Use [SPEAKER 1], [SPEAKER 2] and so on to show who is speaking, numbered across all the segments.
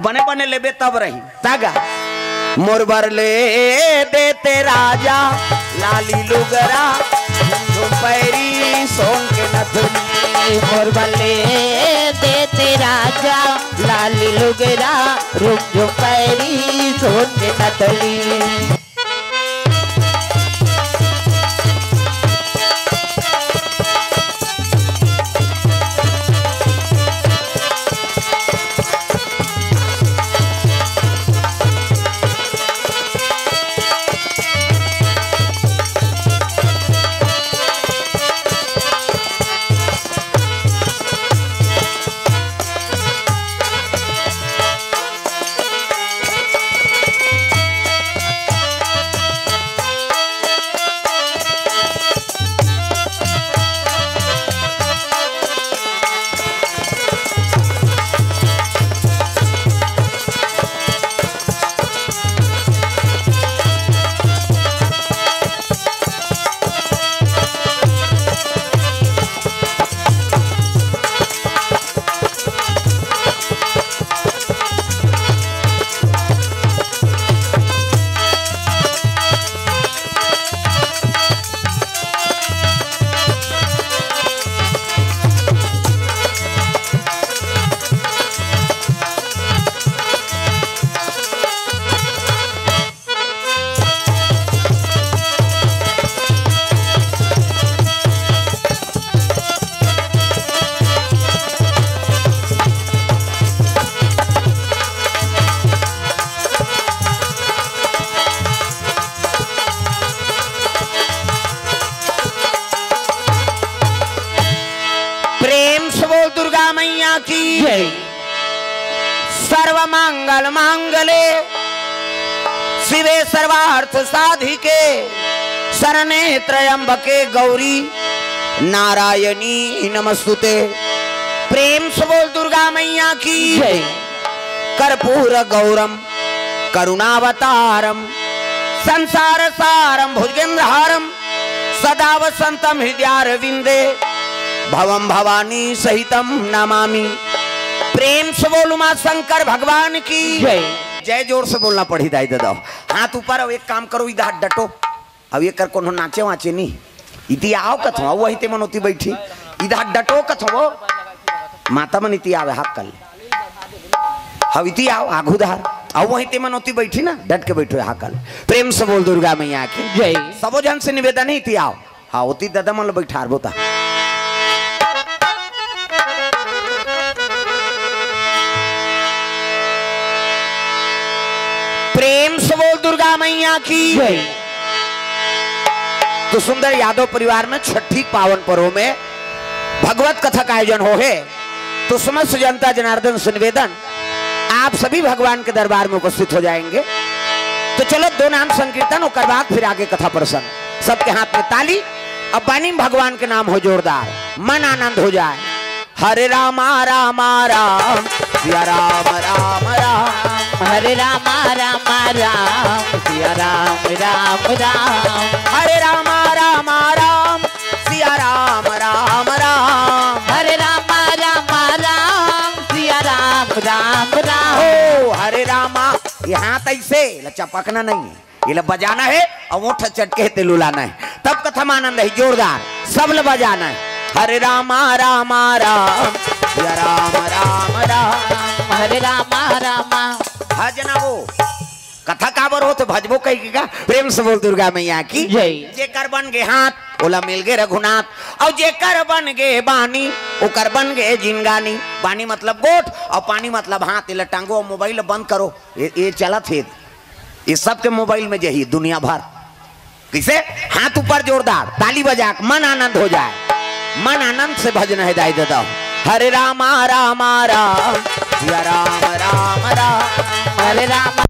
[SPEAKER 1] बने बने लेबे तब रही तागा मोर बरले देते राजा लाली लुगरा पैरी सोन के नथुनी
[SPEAKER 2] मोर बरले देते राजा लाली लुगरा रुक जो पैरी सोन के नथुनी।
[SPEAKER 1] सर्व मंगल मांगले शिवे सर्वार्थ साधिके शरणे त्र्यंबके गौरी नारायणी नमस्तुते। प्रेम से बोल दुर्गा मैया की जय। कर्पूर गौरम करुणावतारम संसार सारम भुजगेंद्रहारम सदा वसंतम हृदयारविंदे भवम भवानी सहितम नमामि। प्रेम से बोलू मां शंकर भगवान की जय। जय जोर से बोलना पड़ी दाई दादा। हाथ ऊपर अब एक काम करो इधर डटो अब ये कर को नाचे वाचे नहीं इति आओ कथो वही ते मनोती बैठी इधर डटो कथो माता मन इति आवे हाथ कल अब इति आओ आगुधार अब वही ते मनोती बैठी ना डट के बैठो हाथ कल। प्रेम से बोल दुर्गा मैया की जय। सबो जन से निवेदन है इति आओ हाँ उति दादा मन बैठार बोता। प्रेम से बोल दुर्गा मैया की जय। तो सुंदर यादव परिवार में छठी पावन पर्व में भगवत कथा का आयोजन हो है तो समस्त जनता जनार्दन से निवेदन आप सभी भगवान के दरबार में उपस्थित हो जाएंगे। तो चलो दो नाम संकीर्तन और बाद फिर आगे कथा प्रसंग। सबके हाथ में ताली अब बानी भगवान के नाम हो जोरदार मन आनंद हो जाए। हरे रामा रामा राम सिया राम राम राम
[SPEAKER 2] हरे रामा रामा राम सिया राम राम राम
[SPEAKER 1] हरे रामा रामा राम सिया राम राम राम
[SPEAKER 2] हरे रामा रामा राम सिया राम राम राम।
[SPEAKER 1] ओ हरे रामा यहाँ तैसे चपकना नहीं है ये बजाना है और मोटा चटके ते लुलाना है तब कथा में आनंद है जोरदार सब बजाना है। हरे रामा रामा राम सिया राम राम राम
[SPEAKER 2] हरे रामा रामा।
[SPEAKER 1] हाँ जनाबो कथा काबर हो तो भजबो कही का। प्रेम से बोल दुर्गा मैया की
[SPEAKER 2] जय।
[SPEAKER 1] जेकर बन गे हाथ ओला मिल गे रघुनाथ और जेकर बन गे बानी ओकर बन गे जिनगानी। बानी मतलब गोठ और पानी मतलब हाथ इला टांगो और मोबाइल बंद करो ये चला थे ये सब के मोबाइल में यही दुनिया भर किसे हाथ ऊपर जोरदार ताली बजा मन आनंद हो जाए। मन आनंद से भजन है दाई दादा। हरे रामा रामा राम सिया राम राम राम
[SPEAKER 2] हरे रामा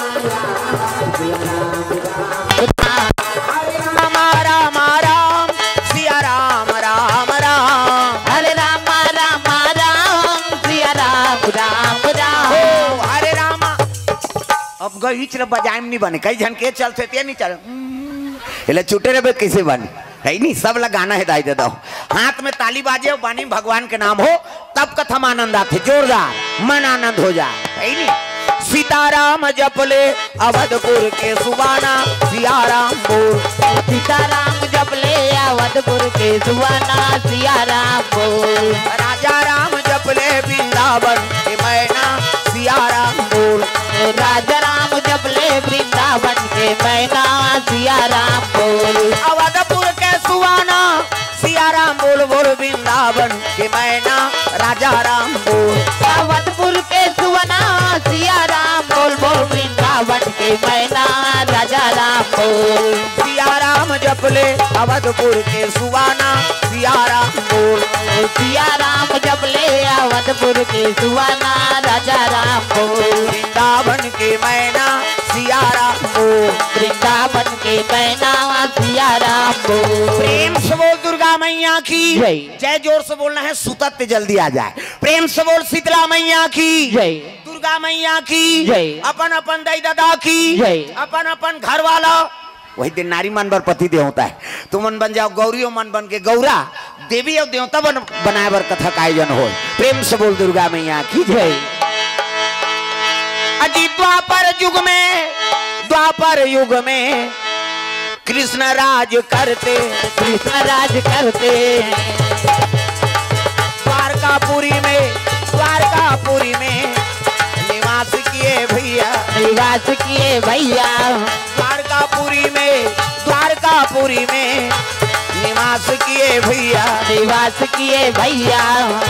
[SPEAKER 1] रामा राम सिया राम राम राम
[SPEAKER 2] हरे रामा रामा राम सिया राम राम राम।
[SPEAKER 1] ओ हरे रामा अब गई चल बजाइम नहीं बने कई झन के चलते ते नहीं चल इले छूटे रे कैसे बने है नहीं सब लगाना है दाई दादा। हाथ में ताली बाजे और बानी भगवान के नाम हो तब कथा में आनंद आते जोरदार मन आनंद हो जाए। है नहीं। सीताराम जपले अवधपुर के सुबाना सियाराम बोल।
[SPEAKER 2] सीताराम जपले अवधपुर के सुबाना सियाराम बोल।
[SPEAKER 1] राजा राम जपले वृंदावन के मैना सियाराम बोल।
[SPEAKER 2] राजा राम जपले वृंदावन के मैना सियाराम बोल।
[SPEAKER 1] अवधपुर के सुबाना सियाराम बोल बोल वृंदावन के मैना राजा राम बोल।
[SPEAKER 2] अवधपुर के सुबाना सियाराम बोल बोल वृंदावन के मैना राजा राम बोल।
[SPEAKER 1] सियाराम जपले अवधपुर के सुबाना सियाराम बोल।
[SPEAKER 2] सियाराम जपले अवधपुर के सुबाना राजा राम बोल।
[SPEAKER 1] वृंदावन के मैना सियाराम बोल।
[SPEAKER 2] वृंदावन के मैना सियाराम बोल।
[SPEAKER 1] प्रेम से बोल दुर्गा मैया की
[SPEAKER 2] जय।
[SPEAKER 1] जय। जोर से बोलना है, सुतत जल्दी आ जाए। प्रेम से बोल शीतला मैया की
[SPEAKER 2] जय।
[SPEAKER 1] दुर्गा मैया की
[SPEAKER 2] जय।
[SPEAKER 1] अपन अपन दाई दादा की
[SPEAKER 2] जय।
[SPEAKER 1] अपन अपन घर वाला। वही दिन नारी मन बर पति देव होता है। तुम मन बन जाओ गौरी और मन बन के गौरा, देवी और देवता बनाए बर कथा का आयोजन हो। प्रेम से बोल दुर्गा मैया की जय। अजी द्वापर युग में कृष्ण राज करते द्वारकापुरी में निवास किए भैया। द्वारकापुरी में निवास किए भैया।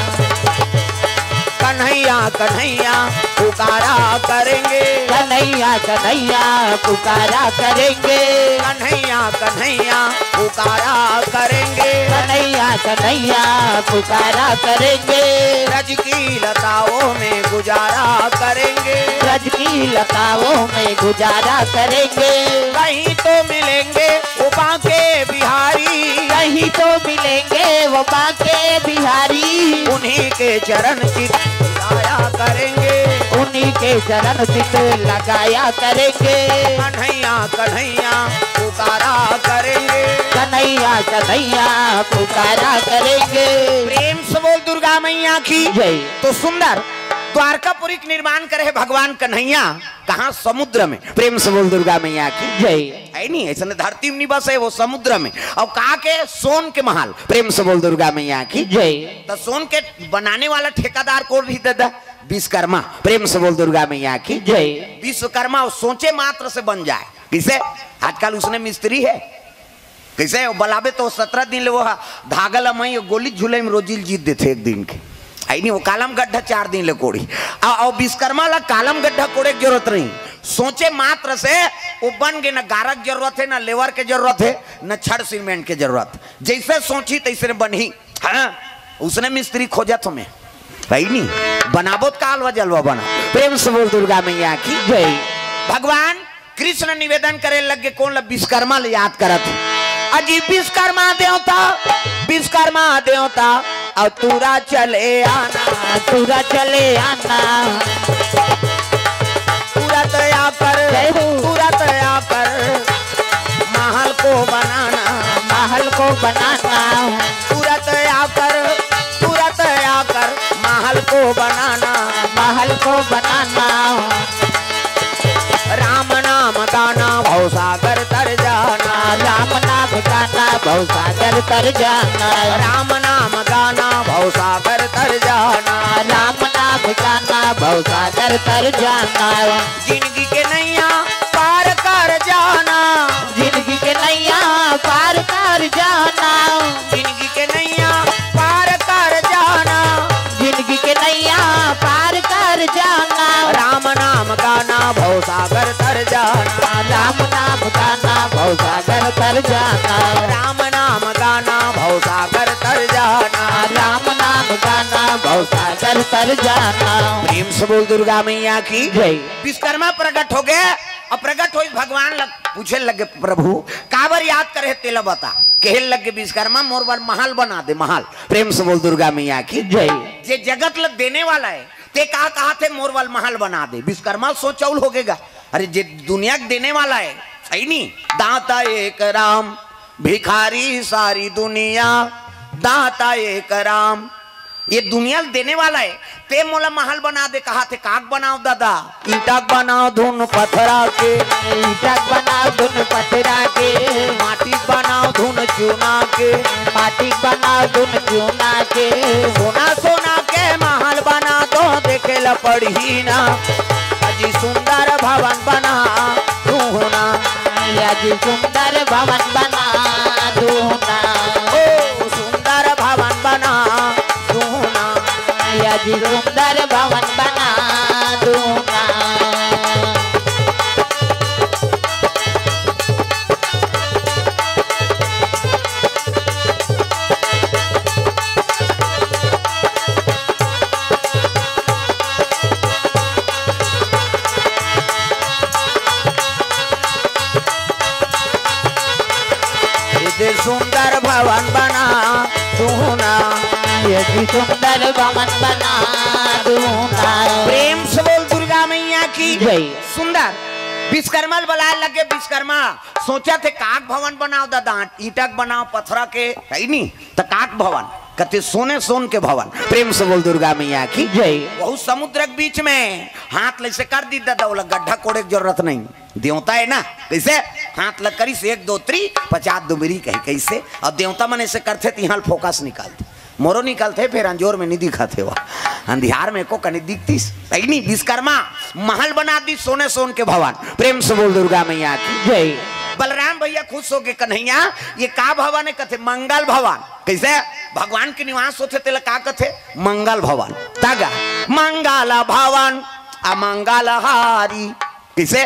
[SPEAKER 1] कन्हैया कन्हैया पुकारा करेंगे।
[SPEAKER 2] कन्हैया पुकारा करेंगे।
[SPEAKER 1] कन्हैया कन्हैया पुकारा करेंगे।
[SPEAKER 2] कन्हैया पुकारा करेंगे।
[SPEAKER 1] ब्रज की लताओं में गुजारा करेंगे।
[SPEAKER 2] ब्रज की लताओं में गुजारा करेंगे।
[SPEAKER 1] कहीं तो मिलेंगे वो बांके बिहारी।
[SPEAKER 2] कहीं तो मिलेंगे वो बांके बिहारी।
[SPEAKER 1] उन्हीं के चरण चित लगाया करेंगे।
[SPEAKER 2] उन्हीं के चरण चित लगाया करेंगे।
[SPEAKER 1] कन्हैया कन्हैया पुकारा करेंगे।
[SPEAKER 2] कन्हैया पुकारा करेंगे।
[SPEAKER 1] प्रेम से बोल दुर्गा मैया की
[SPEAKER 2] जय।
[SPEAKER 1] तो सुंदर द्वारकापुरी का निर्माण करे भगवान कन्हैया, कहाँ? समुद्र में। प्रेम से बोल दुर्गा मैया की
[SPEAKER 2] जय।
[SPEAKER 1] है नहीं, ऐसा धरती में नहीं बस है, वो समुद्र में। और कहा के सोन के महल। प्रेम से बोल दुर्गा मैया की
[SPEAKER 2] जय।
[SPEAKER 1] तो सोन के बनाने वाला ठेकेदार कौन रही दादा? विश्वकर्मा। प्रेम से बोल दुर्गा मैया की
[SPEAKER 2] जय।
[SPEAKER 1] विश्वकर्मा सोचे मात्र से बन जाए। किसे? आजकल उसने मिस्त्री है, कैसे बलाबे तो 17 दिन ले वो धागा लमई गोली झूले में रोजिल जीत देते एक दिन के। आई नहीं, वो कालम गड्ढा 4 दिन ले कोड़ी। और विश्वकर्मा ला कालम गड्ढा कोड़े की जरूरत नहीं, सोचे मात्र से वो बन गए। ना गारक जरूरत है, ना लेवर के जरूरत है, ना छड़ सीमेंट के जरूरत। जैसे सोची तैसे बनी। हाँ, उसने मिस्त्री खोजा तुम्हें। भाई नहीं बनाबो कालवा जलवा बना। प्रेम से बोल दुर्गा मैया की
[SPEAKER 2] जय।
[SPEAKER 1] भगवान कृष्ण निवेदन करे लगे कौन ला? विश्वकर्मा ले याद करत। अजी विश्वकर्मा देवता और तूरा चले आना।
[SPEAKER 2] पूरा चले आना।
[SPEAKER 1] पूरा तया कर महल को बनाना।
[SPEAKER 2] महल को बनाना।
[SPEAKER 1] पूरा तया कर महल को बनाना।
[SPEAKER 2] महल को बनाना।
[SPEAKER 1] राम नाम गाना भवसागर तर जाना।
[SPEAKER 2] राम नाम गाना भवसागर तर जाना।
[SPEAKER 1] राम नाम गाना भवसागर तर जाना।
[SPEAKER 2] राम नाम गाना भवसागर तर जाना।
[SPEAKER 1] जिंदगी के नैया पार कर जाना।
[SPEAKER 2] जिंदगी के नैया पार कर जाना।
[SPEAKER 1] जिंदगी के नैया पार कर जाना।
[SPEAKER 2] जिंदगी के नैया पार कर जाना।
[SPEAKER 1] राम नाम गाना भवसागर तर जाना।
[SPEAKER 2] राम नाम गाना भवसागर तर जाना।
[SPEAKER 1] राम नाम गाना भवसागर तर जाना।
[SPEAKER 2] राम नाम गाना भवसागर तर जाना।
[SPEAKER 1] प्रेम से बोल दुर्गा मैया की
[SPEAKER 2] जय।
[SPEAKER 1] विश्वकर्मा प्रकट हो गए और प्रकट हो भगवान पूछे लगे प्रभु काबर याद करे तेला बता। कहल लगे विश्वकर्मा मोर बार महल बना दे महल। प्रेम से बोल दुर्गा मैया की
[SPEAKER 2] जय।
[SPEAKER 1] जे जगत लग देने वाला है ते कहा थे मोर वाल महल बना दे। विश्वकर्मा सोचौल हो गएगा, अरे जे दुनिया देने वाला है सही नहीं। दाता एक राम भिखारी सारी दुनिया। दाता एक राम ये दुनिया देने वाला है। ते मोला महल बना दे, कहा थे काक बनाओ दादा, ईटक बनाओ धुन पथरा के,
[SPEAKER 2] ईटक बनाओ धुन पथरा के,
[SPEAKER 1] माटी बनाओ धुन चूना के,
[SPEAKER 2] माटी बनाओ धुन चूना के,
[SPEAKER 1] सोना सोना के महल बना दो देखे ल पड़ी ना, अजी सुंदर भवन बना दूना,
[SPEAKER 2] अजी सुंदर भवन बना दूना,
[SPEAKER 1] ओ सुंदर भवन बना दूना,
[SPEAKER 2] अजी सुंदर भवन बना दूना।
[SPEAKER 1] सुंदर भवन बना दूना,
[SPEAKER 2] यदि सुंदर भवन बना दूना।
[SPEAKER 1] प्रेम से बोल दुर्गा मैया की
[SPEAKER 2] जय।
[SPEAKER 1] सुंदर विश्वकर्मा बुलाए लगे, विश्वकर्मा सोचा थे काक भवन बनाओ दादा, ईटक बनाओ पत्थरा के, है नहीं तो काक भवन कहते सोने सोन के भवन। प्रेम से बोल दुर्गा मैया की
[SPEAKER 2] जय।
[SPEAKER 1] बहुत समुद्र के बीच में हाथ ले से कर दी दादा, बोला गड्ढा कोड़े की जरूरत नहीं, देवता है ना, कैसे हाथ लग करी से 1 2 3 50 दुबरी कही कैसे, और देवता मन ऐसे करते तो यहाँ फोकस निकालते, मोरो निकालते फिर अंजोर में नहीं दिखाते, वह अंधियार में को कहीं दिखती नहीं। विश्वकर्मा महल बना दी सोने सोन के भवन। प्रेम से बोल दुर्गा मैया की
[SPEAKER 2] जय।
[SPEAKER 1] बलराम भैया खुश हो गए, कन्हैया ये का भवन है, कथे मंगल भवन, कैसे भगवान के निवास होते तेल का कथे मंगल भवन, तागा मंगल भवन अमंगल हारी, कैसे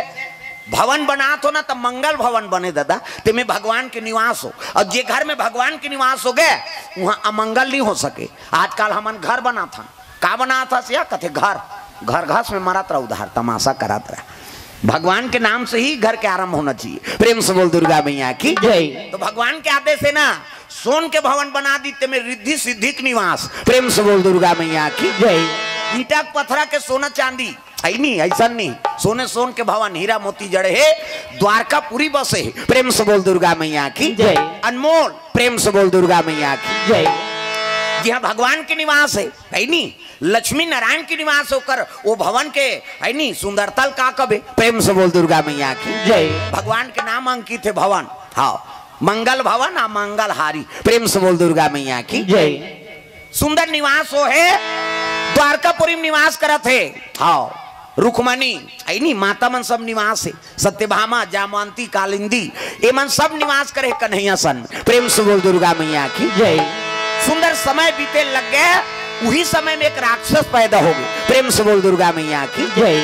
[SPEAKER 1] भवन बना तो ना तब मंगल भवन बने दादा, ते में भगवान के निवास हो, और जे घर में भगवान के निवास हो गए वहां अमंगल नहीं हो सके। आजकल हमन घर बना था, का बना था सिया कथे घर घर घास में मरत रहा, उधार तमाशा करत रहा, भगवान के नाम से ही घर के आरंभ होना चाहिए। प्रेम से बोल दुर्गा मैया की
[SPEAKER 2] जय।
[SPEAKER 1] तो भगवान के आदेश से ना सोन के भवन बना दी, ते में रिद्धि सिद्धि के निवास। प्रेम से बोल दुर्गा मैया की
[SPEAKER 2] जय।
[SPEAKER 1] ईटा पत्थरा के सोना चांदी है नहीं, ऐसा नहीं, सोने सोन के भवन हीरा मोती जड़े है, द्वारका पूरी बसे है। प्रेम से बोल दुर्गा मैया की
[SPEAKER 2] जय।
[SPEAKER 1] अनमोल प्रेम से बोल दुर्गा मैया की
[SPEAKER 2] जय।
[SPEAKER 1] जहाँ भगवान के निवास है नहीं, लक्ष्मी नारायण के निवास होकर वो भवन के है नहीं सुंदरतल का कबे। प्रेम से बोल दुर्गा मैया की
[SPEAKER 2] जय।
[SPEAKER 1] भगवान के नाम अंकित है भवन, हाँ मंगल भवन आ मंगल हारी। प्रेम से बोल दुर्गा मैया की
[SPEAKER 2] जय।
[SPEAKER 1] सुंदर निवास हो है, द्वारकापुरी निवास करत है, हाँ रुक्मणी है नहीं माता मन सब निवास है, सत्यभामा जामवंती कालिंदी ये मन सब निवास करे कन्हैया सन। प्रेम से बोल दुर्गा मैया की
[SPEAKER 2] जय।
[SPEAKER 1] सुंदर समय बीते लग गए, उही समय में एक राक्षस पैदा हो गए। प्रेम से बोल दुर्गा मैया की
[SPEAKER 2] जय।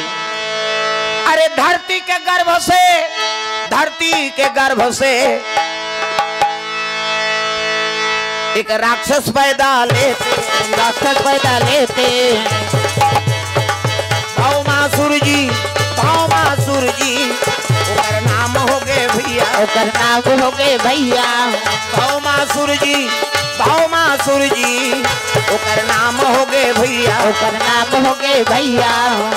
[SPEAKER 1] अरे धरती के गर्भ से, धरती के गर्भ से एक राक्षस पैदा लेते,
[SPEAKER 2] राक्षस पैदा लेते,
[SPEAKER 1] भौमासुर जी, भौमासुर जी ओकर नाम हो गए भैया,
[SPEAKER 2] ओकर नाम हो गए भैया,
[SPEAKER 1] भौमासुर जी, भौमासुर जी ओकर नाम हो गए भैया,
[SPEAKER 2] ओकर नाम हो गए भैया।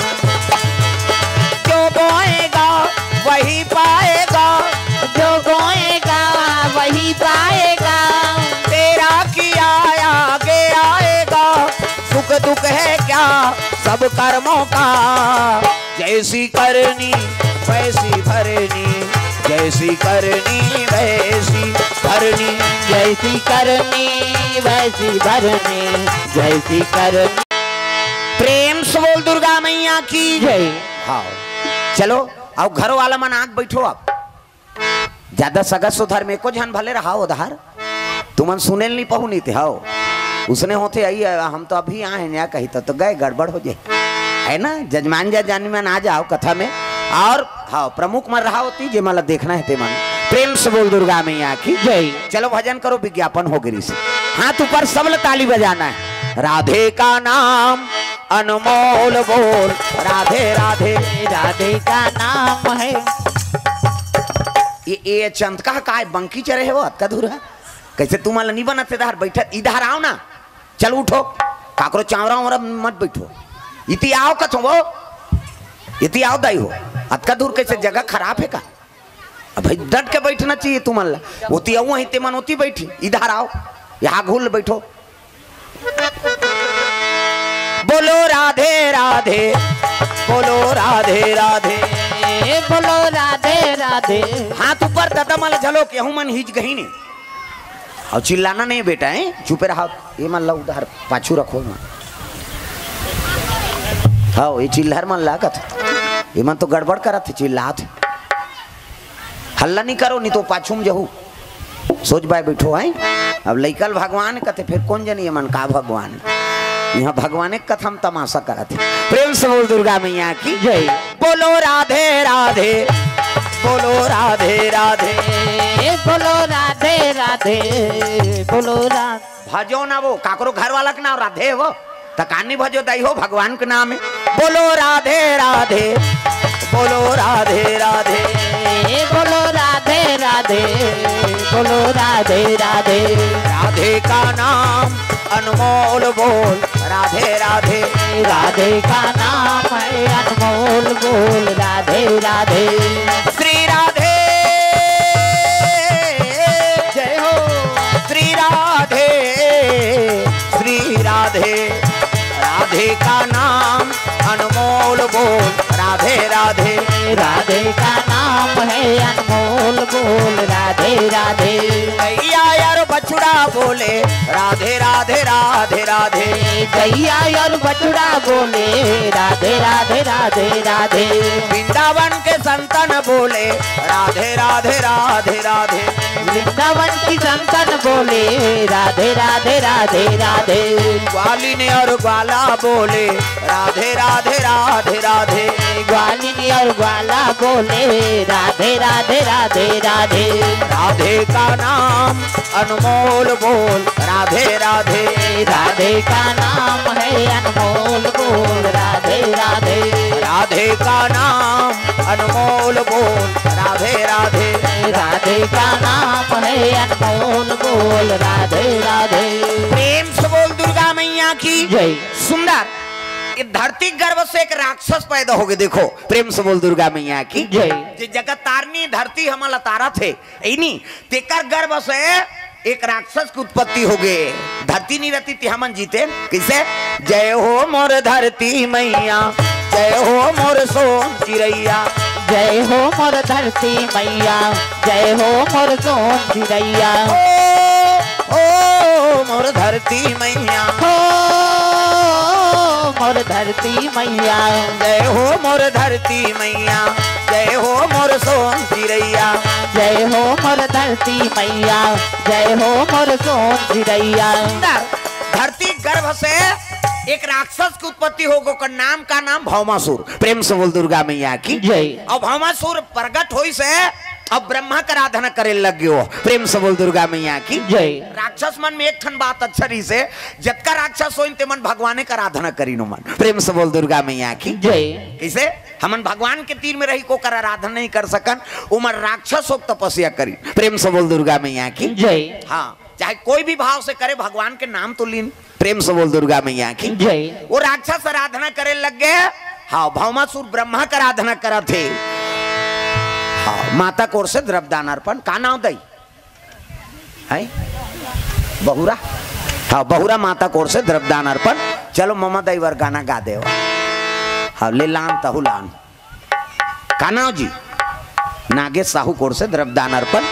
[SPEAKER 1] जो बोएगा वही पाएगा,
[SPEAKER 2] जो बोएगा वही पाएगा,
[SPEAKER 1] तेरा किया आगे आएगा, सुख दुख है क्या सब कर्मों का, जैसी करनी वैसी भरनी, जैसी करनी वैसी भरनी,
[SPEAKER 2] जैसी करनी वैसी भरनी, जैसी करनी।
[SPEAKER 1] प्रेम से बोल दुर्गा मैया की
[SPEAKER 2] जय।
[SPEAKER 1] हाँ चलो आओ घरों वाला मन आग बैठो, आप ज्यादा सगा सुधार में को जन भले रहा उधार, तुमन सुने नहीं पहु नहीं थे, हाओ उसने होते आई हम तो अभी आए नया कही तो गए गड़बड़ हो जाए, है ना जजमान जानी मन आ जाओ कथा में, और हाँ प्रमुख मन रहा होती जे मला देखना है ते मन। प्रेम से बोल दुर्गा मैया की
[SPEAKER 2] जय।
[SPEAKER 1] चलो भजन करो, विज्ञापन हो गिरी से हाथ ऊपर सबल ताली बजाना है। राधे का नाम अनमोल बोल, राधे राधे
[SPEAKER 2] राधे का नाम है।
[SPEAKER 1] ये चंदका का है बंकी चरे है वो अतका दूर है, कैसे तुम्हारा नहीं बनते इधर बैठा, इधर आओ ना, चलो उठो, काकरो चावरा उमरा मत बैठो, इति आओ कथो वो, इति आओ दाई हो, अतका दूर कैसे जगह खराब है का, भाई डट के बैठना चाहिए तुम्हारा, होती आओ वहीं ते मन होती बैठी, इधर आओ यहाँ घुल बैठो। बोलो राधे राधे, बोलो राधे राधे,
[SPEAKER 2] बोलो राधे राधे।
[SPEAKER 1] हाथ ऊपर दादा माला झलो केहू मन हिज गही ने और चिल्लाना नहीं बेटा है, चुपे रहा। ये मन ला उधर पाछू रखो मन, हाँ ये चिल्लर मन लागत, ये मन तो गड़बड़ करत चिल्लात, हल्ला नहीं करो नहीं तो पाछू में जहू सोच बाय बैठो है। अब लइकल भगवान कथे फिर कौन जनी मन का भगवान, यहाँ भगवान कथा हम तमाशा करते। प्रेम से बोल दुर्गा मैया की जय। बोलो राधे राधे, बोलो राधे राधे,
[SPEAKER 2] बोलो राधे राधे, बोलो राधे।
[SPEAKER 1] भजो ना वो काकरो घर वाला के नाम राधे वो तकानी भजो दई हो भगवान के नाम है। बोलो राधे राधे, बोलो राधे राधे,
[SPEAKER 2] बोलो राधे राधे, बोलो राधे राधे।
[SPEAKER 1] राधे का नाम अनमोल बोल, राधे राधे,
[SPEAKER 2] राधे का नाम है अनमोल बोल, राधे राधे।
[SPEAKER 1] श्री राधे जय हो, श्री राधे, श्री राधे, राधे का नाम अनमोल बोल, राधे राधे,
[SPEAKER 2] राधे का नाम है अनमोल बोल, राधे राधे।
[SPEAKER 1] गैया यार बछड़ा बोले राधे राधे राधे राधे,
[SPEAKER 2] गैया और बछड़ा बोले राधे राधे राधे राधे।
[SPEAKER 1] वृंदावन के संतन बोले राधे राधे राधे राधे,
[SPEAKER 2] वृंदावन की संतन बोले राधे राधे राधे राधे।
[SPEAKER 1] ग्वालिनी और ग्वाला बोले राधे राधे राधे राधे,
[SPEAKER 2] ग्वालिनी और ग्वाला बोले राधे राधे राधे राधे।
[SPEAKER 1] राधे का नाम अनमोल बोल, राधे राधे,
[SPEAKER 2] राधे का नाम है अनमोल बोल, राधे राधे।
[SPEAKER 1] राधे का नाम अनमोल बोल, राधे राधे,
[SPEAKER 2] राधे का नाम है अनमोल बोल, राधे राधे।
[SPEAKER 1] प्रेम से बोल दुर्गा मैया की
[SPEAKER 2] जय।
[SPEAKER 1] सुंदर ये धरती गर्भ से एक राक्षस पैदा हो गए, देखो प्रेम से बोल दुर्गा मैया की
[SPEAKER 2] जय।
[SPEAKER 1] जे जगत तारनी धरती हमारा तारा थे नहीं, तेकर गर्भ से एक राक्षस की उत्पत्ति हो गए। धरती नहीं रहती थी हमन जीते कैसे। जय हो मोर धरती मैया, जय हो मोर सोन चिड़ैया,
[SPEAKER 2] जय हो मोर धरती मैया, जय हो मोर सोन चिड़ैया।
[SPEAKER 1] ओ मोर धरती मैया,
[SPEAKER 2] हो मोर धरती मैया,
[SPEAKER 1] जय हो मोर धरती मैया, जय हो मोर सोन चिड़ैया,
[SPEAKER 2] जय हो मोर धरती मैया, जय हो मोर सोन चिड़ैया।
[SPEAKER 1] धरती गर्भ से एक राक्षस की उत्पत्ति हो गो, नाम का नाम भौमासुर। प्रेम से बोल दुर्गा मैया की
[SPEAKER 2] जय।
[SPEAKER 1] और भौमासुर प्रगट होई से अब ब्रह्मा का आराधना करे लग गयो। प्रेम से बोल दुर्गा मैया की
[SPEAKER 2] जय।
[SPEAKER 1] राक्षस मन में एक ठन बात अच्छी से जतका राक्षस हो ते मन भगवान का आराधना करी नो मन। प्रेम से बोल दुर्गा मैया की
[SPEAKER 2] जय।
[SPEAKER 1] कैसे हमन भगवान के तीर में रही को कर आराधना नहीं कर सकन, उमर राक्षस हो तपस्या करी। प्रेम से बोल दुर्गा मैया की
[SPEAKER 2] जय।
[SPEAKER 1] हाँ चाहे कोई भी भाव से करे भगवान के नाम तो लीन। प्रेम से बोल दुर्गा मैया की
[SPEAKER 2] जय।
[SPEAKER 1] वो राक्षस आराधना करे लग गए। हाँ भौमासुर ब्रह्मा का आराधना करा थे। हाँ माता कोर से द्रव्यदान अर्पण का नाम दई है बहुरा। हाँ बहुरा माता कोर से द्रव्यदान अर्पण। चलो ममा दई वर गाना गा दे। हाँ ले लान तहु लान का नाम जी नागेश साहू कोर से द्रव्यदान अर्पण।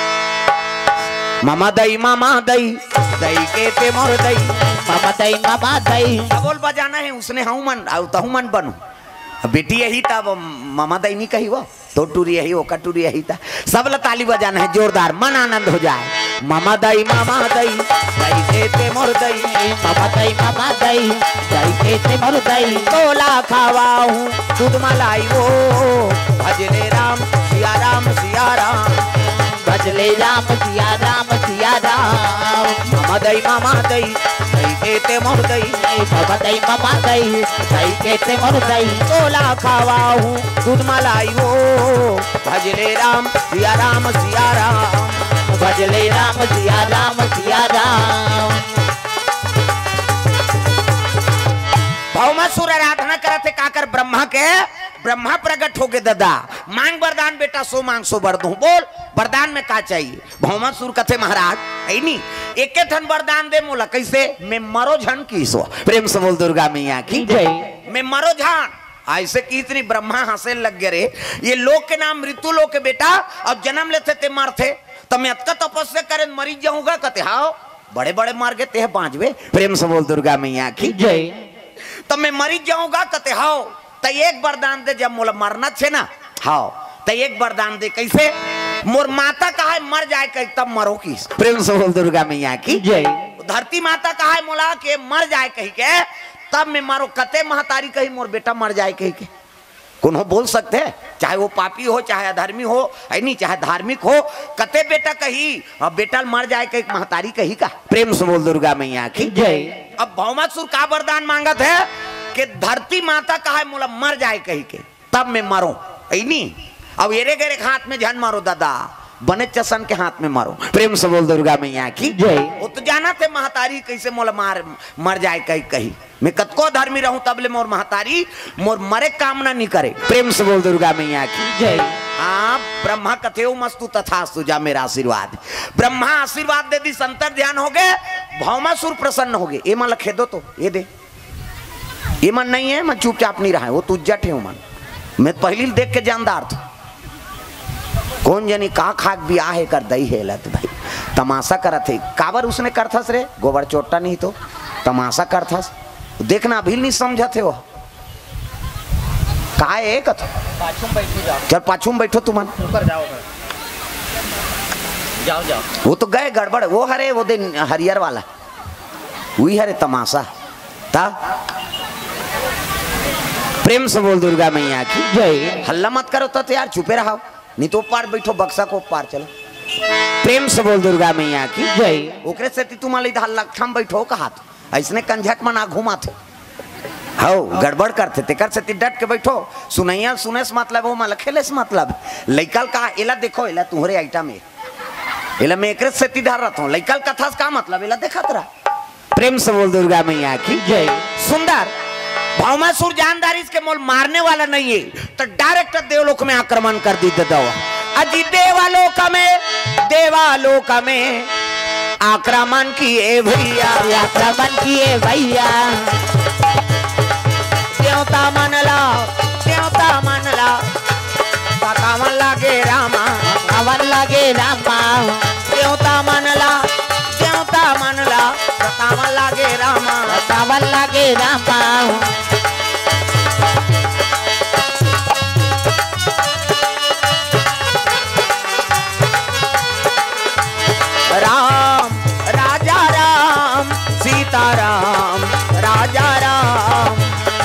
[SPEAKER 1] मामा दई दई के ते मोर दई
[SPEAKER 2] मामा दई मामा दई।
[SPEAKER 1] बोल बजाना है उसने हूँ मन तहु मन बनू। बेटी यही था मामा दई नहीं कही वो तो टूरी यही वो कटूरी यही था। सब ताली बजाना है जोरदार मन आनंद हो जाए। मामा दई दई के ते मोर दई
[SPEAKER 2] मामा दई दई के ते मोर दई।
[SPEAKER 1] तोला खावा हूँ दूध मलाई वो भजले राम सिया राम सिया राम
[SPEAKER 2] भजले राम सिया राम सिया राम।
[SPEAKER 1] मामा दई के ते मोर दई
[SPEAKER 2] मामा दई के ते मोर दई।
[SPEAKER 1] तोला खावा हूँ दूध मलाई वो भजले राम सिया राम सिया राम
[SPEAKER 2] भजले राम सिया राम सिया राम।
[SPEAKER 1] भौमासुर आराधना करते काकर ब्रह्मा के। ब्रह्मा प्रकट हो गए दादा मांग वरदान बेटा सो मांग सो वर दूं। बोल वरदान में का चाहिए। भौमासुर कथे महाराज ऐ नहीं एक ठन वरदान दे मोला कैसे मैं मरो झन की सो प्रेम से बोल दुर्गा मैया की
[SPEAKER 2] जय
[SPEAKER 1] मैं मरो झन ऐसे की इतनी ब्रह्मा हंसे लग गए रे ये लोग के नाम मृत्यु लोग के बेटा अब जन्म लेते ते मरते तो मैं अतका तपस्या करे मरी जाऊंगा कहते हाँ बड़े बड़े मार गए ते बांझवे प्रेम से बोल दुर्गा मैया की
[SPEAKER 2] जय
[SPEAKER 1] तो मैं मरी जाऊंगा कहते हाँ तो एक वरदान दे जब मोला मरना छे ना हाँ तो एक वरदान दे कैसे मोर माता कहा है मर जाए कहीं तब मरो की प्रेम से बोल दुर्गा मैया की
[SPEAKER 2] जय
[SPEAKER 1] धरती माता कहा है मोला के मर जाए कहीं के तब मैं मारो कते महतारी कहीं मोर बेटा मर जाए कहीं के कौन हो बोल सकते हैं चाहे वो पापी हो चाहे अधर्मी हो नहीं चाहे धार्मिक हो कते बेटा कही अब बेटा मर जाए कहीं महतारी कही का प्रेम से बोल दुर्गा मैया की
[SPEAKER 2] जय
[SPEAKER 1] अब भौमासुर का वरदान मांगत है कि धरती माता कहा है मोला मर जाए कहीं के तब मैं मरो नहीं अब एरे गरे हाथ में झन मारो दादा बने चसन के हाथ में मारो प्रेम से बोल दुर्गा मैया की
[SPEAKER 2] जय
[SPEAKER 1] वो तो जाना थे महतारी कैसे मोला मर जाए कहीं कहीं मैं कतको धर्मी रहूं तबले मोर महतारी मोर मरे कामना नहीं करे प्रेम से बोल दुर्गा मैया की
[SPEAKER 2] जय
[SPEAKER 1] हाँ ब्रह्मा कथेऊ मस्तु तथास्तु जा मेरा आशीर्वाद ब्रह्मा आशीर्वाद दे दी संतर ध्यान हो गए भौमासुर प्रसन्न हो गए ये मन लखे दो तो ये दे ये मन नहीं है मैं चुपचाप नहीं रहा है वो तुझा ठे मन मैं पहली देख के जानदार था कौन जनी का खाक भी आहे कर दई है लत भाई तमाशा करत है काबर उसने करथस रे गोबर चोटा नहीं तो तमाशा करथस देखना अभी नहीं समझते हो का है कथ
[SPEAKER 2] पाछुम बैठो जाओ
[SPEAKER 1] चल पाछुम बैठो तुम
[SPEAKER 2] ऊपर जाओ जाओ जाओ
[SPEAKER 1] वो तो गए गड़बड़ वो हरे वो दिन हरियर वाला वही हरे तमाशा था प्रेम से बोल दुर्गा मैया की
[SPEAKER 2] जय
[SPEAKER 1] हल्ला मत करो तो यार चुपे रहो नहीं तो पार बैठो बक्सा को पार चलो प्रेम से बोल दुर्गा मैया की
[SPEAKER 2] जय
[SPEAKER 1] ओकरे से तुम हल्ला ठाम बैठो का हाथ ऐसने कंझट में ना घुमाते हो गड़बड़ करते तेकर से डट के बैठो सुनैया सुने से मतलब वो माला खेले से मतलब लइकल का एला देखो एला तुम्हारे आइटम में एला मैं एकरे से धर रहा हूँ लइकल कथा का मतलब एला देखा तरा प्रेम से बोल दुर्गा मैया की
[SPEAKER 2] जय
[SPEAKER 1] सुंदर भौमासुर जानदारी इसके मोल मारने वाला नहीं है तो डायरेक्ट देवलोक में आक्रमण कर दी दवा अजी देवालोक में आक्रमण किए भैया
[SPEAKER 2] आक्रमण किए भैया
[SPEAKER 1] देवता मनला पकावन लागे रामा
[SPEAKER 2] पवन लगे रामा
[SPEAKER 1] देवता मनला पकावन लागे रामा
[SPEAKER 2] पवन लगे रामा
[SPEAKER 1] राम राजा राम सीताराम राजा राम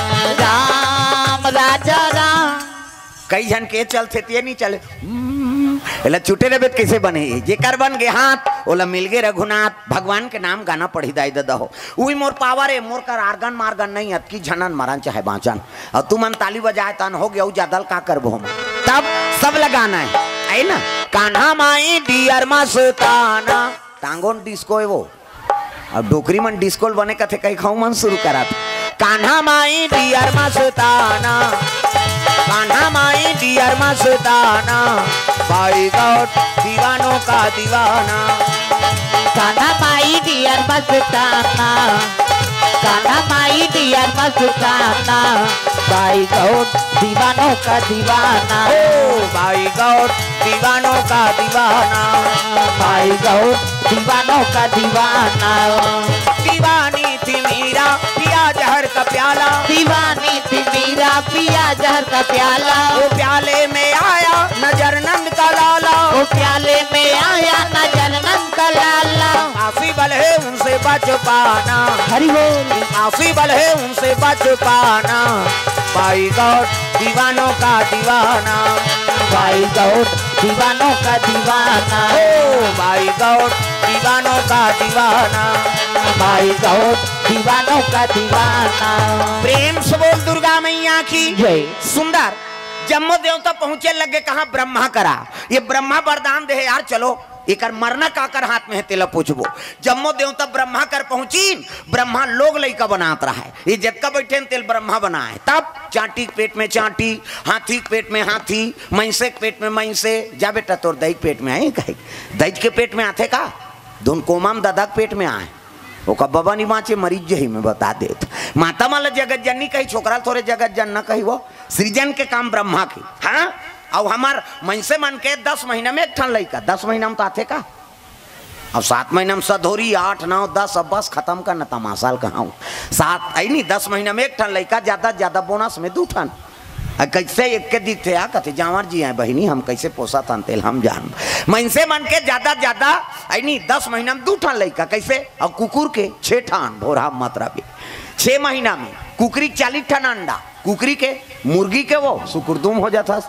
[SPEAKER 2] राम राजा राम
[SPEAKER 1] कई जन के चलते ये नहीं चले एला छुटे रहे कैसे बने जेकर बन गए हाथ ओला मिल गए रघुनाथ भगवान के नाम गाना पढ़ी दाई दादा हो वही मोर पावर है मोर कर आर्गन मार्गन नहीं अतकी झनन मरन चाहे बाँचन और तू मन ताली बजाए तन हो गया ज्यादा का करबो हम तब सब लगाना है ना कान्हा माई डियर मस्ताना टांगोन डिस्को है वो अब डोकरी मन डिस्को बने कथे कहीं खाऊ मन शुरू करा कान्हा माई डियर मस्ताना कान्हा माई डियर मस्ताना भाई गौट दीवानों का दीवाना
[SPEAKER 2] कान्हा माई डियर मस्ताना कान्हा माई डियर मस्ताना भाई गौट दीवानों का दीवाना
[SPEAKER 1] ओ भाई गौट दीवानों का दीवाना
[SPEAKER 2] भाई गौट दीवानों का दीवाना
[SPEAKER 1] दीवानी थी मीरा पिया जहर का प्याला
[SPEAKER 2] दीवानी थी मीरा पिया जहर का प्याला
[SPEAKER 1] वो प्याले में आया नजर नंद का लाला
[SPEAKER 2] वो प्याले में आया नजर नंद का लाला
[SPEAKER 1] काफी बल है उनसे बच पाना
[SPEAKER 2] हरि बोल
[SPEAKER 1] काफी बल है उनसे बच पाना भाई गौट दीवानों का दीवाना
[SPEAKER 2] भाई गौट दीवानों का दीवाना
[SPEAKER 1] ओ भाई गौट दीवानों का दीवाना
[SPEAKER 2] भाई गौट दीवानों का दीवाना
[SPEAKER 1] प्रेम से बोल दुर्गा मैया की
[SPEAKER 2] जय
[SPEAKER 1] सुंदर जम्मो देवता पहुंचे लगे कहा ब्रह्मा करा ये ब्रह्मा वरदान दे यार चलो एक मरना काकर हाथ में है तेला पूछबो जम्मो देवता ब्रह्मा कर पहुंची ब्रह्मा लोग लइका बनात रहा है ये जतका बैठे तेल ब्रह्मा बना है तब चाटी के पेट में चाटी हाथी के पेट में हाथी मैंसे के पेट में मैंसे जा बेटा तोर दही पेट में आई कहे दही के पेट में आते का धुन कोमाम ददक पेट में आए ओका बाबा नहीं बाँचे मरीज जही में बता देत माता माला जगत जननी कही छोकरा थोड़े जगत जन न कही वो सृजन के काम ब्रह्मा के। हाँ अब हमार मनसे मन के 10 महीना में एक ठन लड़का 10 महीना में तो आते का अब 7 महीना में सधोरी 8 9 10 अब बस खत्म करना तमाशाल कहाँ हूँ 7 आई नहीं 10 महीना में एक ठन लड़का ज्यादा बोनस में 2 ठन कैसे एक के दिख थे आ कथे जावर जी आए बहिनी हम कैसे पोसा था तेल हम जान मनसे मन के ज्यादा आई नहीं 10 महीना में 2 ठन लड़का कैसे और कुकुर के 6 ठन भोरा मात्रा भी 6 महीना में कुकरी 40 ठन अंडा कुकरी के मुर्गी के वो सुकुरदुम हो जाता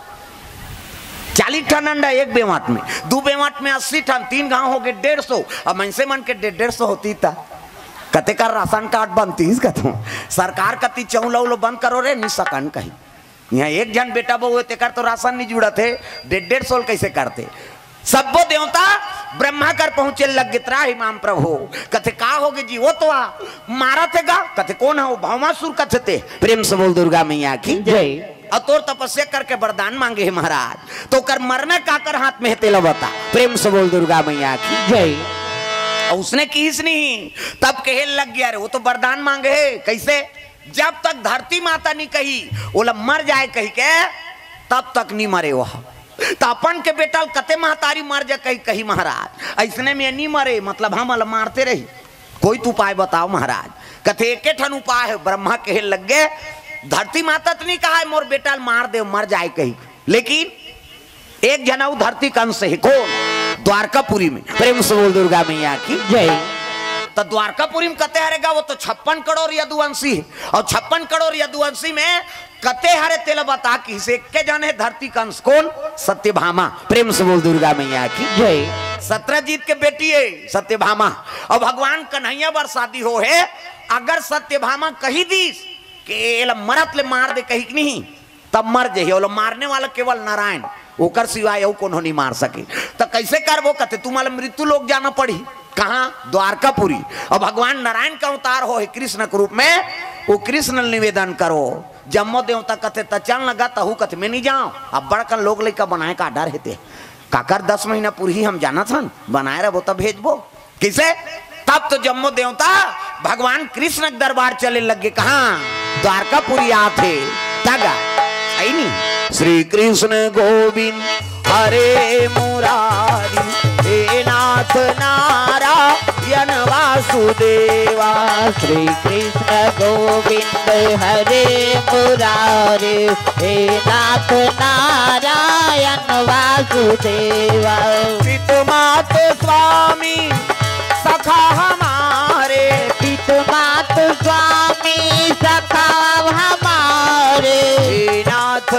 [SPEAKER 1] 40 ठन अंडा एक बेवाट में 2 बेवाट में 80 ठन 3 गांव हो गए 150 अब मनसे मन के 150 होती था कते का राशन कार्ड बनती कथों सरकार कति चौलौलो बंद करो रे नहीं सकन कहीं यहाँ एक जन बेटा बहु तेकर तो राशन नहीं जुड़ा थे 150 कैसे करते सबो देवता ब्रह्मा कर पहुंचे लग गितरा इमाम प्रभु कथे का होगे जी वो तो मारा थे गा कथे कौन है वो भौमासुर कथे थे प्रेम से बोल दुर्गा मैया की जय और तोर तपस्या करके वरदान मांगे है महाराज तो कर मरना काकर हाथ में तेला बता प्रेम से बोल दुर्गा मैया की जय उसने किस नहीं तब कहे लग गया रे वो तो वरदान मांगे है कैसे जब तक धरती माता नहीं कही बोला मर जाए कही के तब तक नहीं मरे वह तो अपन के बेटा कते महतारी मर जा कही कही महाराज ऐसने में नहीं मरे मतलब हम मारते रही कोई तो उपाय बताओ महाराज कथे एक ठन उपाय है ब्रह्मा कहे लग गए धरती माता तो नहीं कहा है मोर बेटा मार दे मर जाए कही लेकिन एक जना धरती कंस है कौन द्वारकापुरी में प्रेम से बोल दुर्गा मैया की जय तो द्वारकापुरी में कते हरेगा वो तो 56 करोड़ यदुवंशी और 56 करोड़ यदुवंशी में कते हरे तेल बता कि से के जाने धरती कंस कौन सत्यभामा प्रेम से बोल दुर्गा मैया की जय सत्यजीत के बेटी है सत्यभामा और भगवान कन्हैया बर शादी हो है अगर सत्यभामा कही दी के मरत ले मार दे कही नहीं तब मर जाइए मारने वाला केवल नारायण ओकर सिवाय वो कौन नहीं मार सके तो कैसे कर वो कहते तुम्हारे मृत्यु लोग जाना पड़ी कहाँ द्वारकापुरी और भगवान नारायण का अवतार हो है कृष्ण के रूप में वो कृष्ण निवेदन करो जम्मो देवता कथे तचन लगा तहु कथे में नहीं जाओ अब बड़कन लोग लेकर बनाए का डर हेते काकर 10 महीना पूरी हम जाना था बनाए रहो तब भेजबो किसे तब तो जम्मो देवता भगवान कृष्ण के दरबार चले लगे कहाँ द्वारकापुरी आते तगा आई नहीं श्री कृष्ण गोविंद हरे मुरारी हे नाथ नारायण वासुदेवा
[SPEAKER 2] श्री कृष्ण गोविंद हरे मुरारी हे नाथ नारायण वासुदेवा
[SPEAKER 1] पितुमात स्वामी सखा हमारे
[SPEAKER 2] पितुमात स्वामी सखा हमारे
[SPEAKER 1] हे नाथ